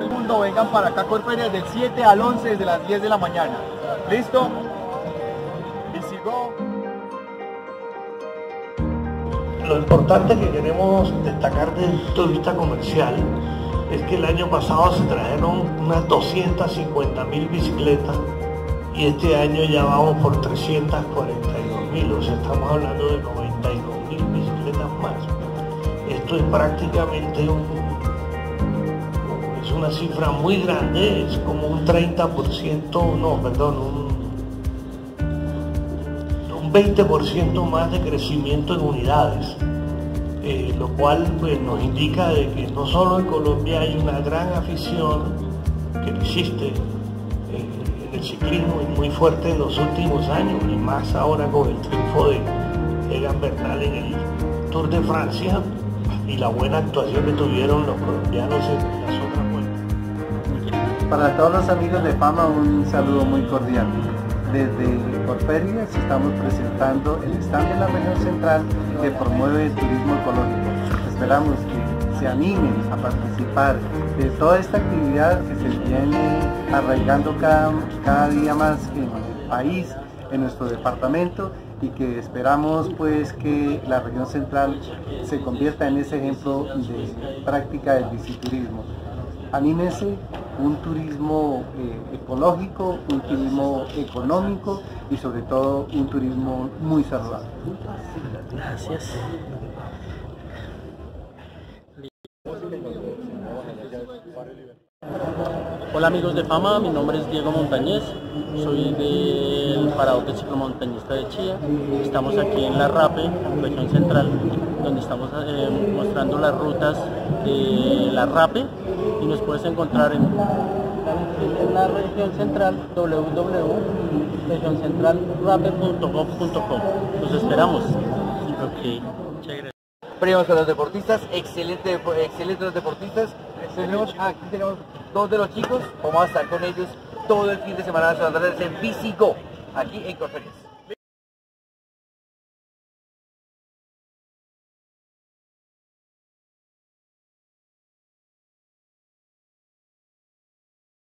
el mundo vengan para acá, Corferias, del 7 al 11 desde las 10 de la mañana. ¿Listo? Visigo. Lo importante que queremos destacar desde el punto de vista comercial es que el año pasado se trajeron unas 250.000 bicicletas y este año ya vamos por 342.000, o sea, estamos hablando de 92.000 bicicletas más. Esto es prácticamente es una cifra muy grande, es como un 30%, no, perdón, un 20% más de crecimiento en unidades, lo cual pues, nos indica de que no solo en Colombia hay una gran afición que existe en el ciclismo y muy fuerte en los últimos años, y más ahora con el triunfo de Egan Bernal en el Tour de Francia y la buena actuación que tuvieron los colombianos en las otras vueltas. Para todos los amigos de Fama, un saludo muy cordial. Desde Corferias estamos presentando el stand de la región central que promueve el turismo ecológico. Esperamos que se animen a participar de toda esta actividad que se viene arraigando cada día más en el país, en nuestro departamento, y que esperamos pues que la región central se convierta en ese ejemplo de práctica del biciturismo. Anímense, un turismo ecológico, un turismo económico y sobre todo un turismo muy saludable. Gracias. Hola amigos de Fama, mi nombre es Diego Montañez, soy del Paradote Ciclomontañista de Chía. Estamos aquí en la RAPE, región central, donde estamos mostrando las rutas de la RAPE, y nos puedes encontrar en la región central, www.regioncentralrape.gov.com. Los esperamos. Ok, muchas gracias. Premios a los deportistas, excelentes los deportistas. Aquí tenemos dos de los chicos, vamos a estar con ellos todo el fin de semana en Visigo, aquí en Corferias.